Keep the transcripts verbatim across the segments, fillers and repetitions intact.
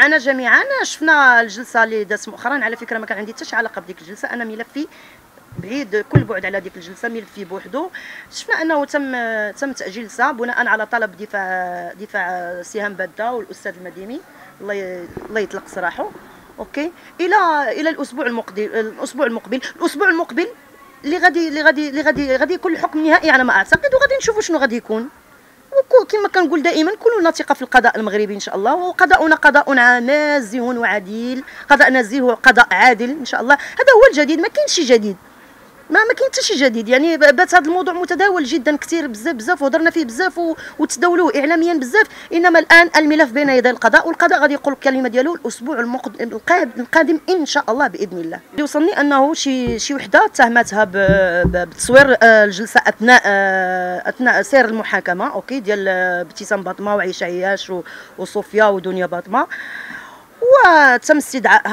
معنا جميعا. شفنا الجلسه اللي دازت مؤخرا، على فكره ما كان عندي حتى شي علاقه بديك الجلسه، انا ملفي بعيد كل بعد على ديك الجلسه، ملفي بوحدو. شفنا انه تم تم تاجيل الجلسه بناء على طلب دفاع دفاع سهام باده والاستاذ المديمي، الله الله يطلق سراحه. اوكي، الى الى الاسبوع المقبل الاسبوع المقبل الاسبوع المقبل اللي غادي اللي غادي اللي غادي غادي يكون الحكم نهائي على ما اعتقد، وغادي نشوفوا شنو غادي يكون. وكما كنقول دائما كلنا ثقه في القضاء المغربي ان شاء الله، وقضاؤنا قضاء نزيه وعديل، قضاء نزيه وقضاء عادل ان شاء الله. هذا هو الجديد، ما كاينش شي جديد، ما ما كاين حتى شي جديد. يعني بات هذا الموضوع متداول جدا كثير بزاف بزاف، وهضرنا فيه بزاف وتداولوه اعلاميا بزاف، انما الان الملف بين يدي القضاء، والقضاء غادي يقول الكلمه ديالو الاسبوع القادم ان شاء الله باذن الله. اللي وصلني انه شي شي وحده اتهمتها بتصوير الجلسه اثناء اثناء سير المحاكمه، اوكي، ديال ابتسام باطمه وعيشه عياش وصوفيا ودنيا باطمه، وتم استدعائها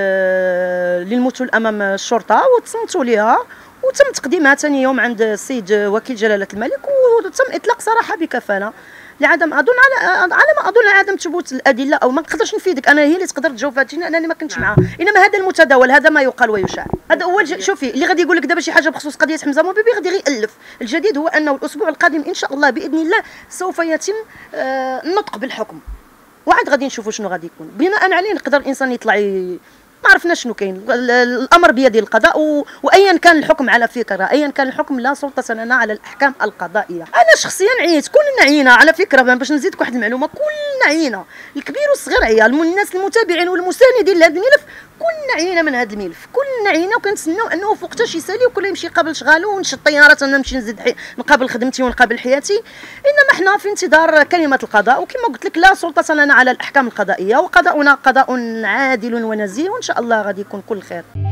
للمثول امام الشرطه وتصنتوا ليها، وتم تقديمها ثاني يوم عند السيد وكيل جلاله الملك، وتم اطلاق سراحه بكفاله لعدم اظن على على ما اظن عدم ثبوت الادله، او ما نقدرش نفيدك، انا هي اللي تقدر تجاوب هادشي انني ما كنتش معها، انما هذا المتداول، هذا ما يقال ويشاع. هذا هو الج... شوفي اللي غادي يقول لك دابا شي حاجه بخصوص قضيه حمزه موبيبي غادي غير يالف. الجديد هو انه الاسبوع القادم ان شاء الله باذن الله سوف يتم آه النطق بالحكم، وعاد غادي نشوفوا شنو غادي يكون. بناء عليه نقدر الانسان يطلع ي... ما عرفنا شنو كاين، الامر بيد القضاء، و... وايا كان الحكم على فكره، ايا كان الحكم لا سلطه لنا على الاحكام القضائيه. انا شخصيا عييت، كلنا عيينا على فكره، باش نزيدك واحد المعلومه، كلنا عيينا، الكبير والصغير عيا، الناس المتابعين والمساندين لهذا الملف كلنا عيينا من هذا الملف، كلنا عيينا، وكنتسناو انه فوقتاش يسالي وكل يمشي قبل شغالو ونشد الطيارات انا نمشي نزيد حي... نقابل خدمتي ونقابل حياتي، انما حنا في انتظار كلمه القضاء، وكما قلت لك لا سلطه لنا على الاحكام القضائيه، وقضاؤنا قضاء عادل ونزيه، وان شاء الله غادي يكون كل خير.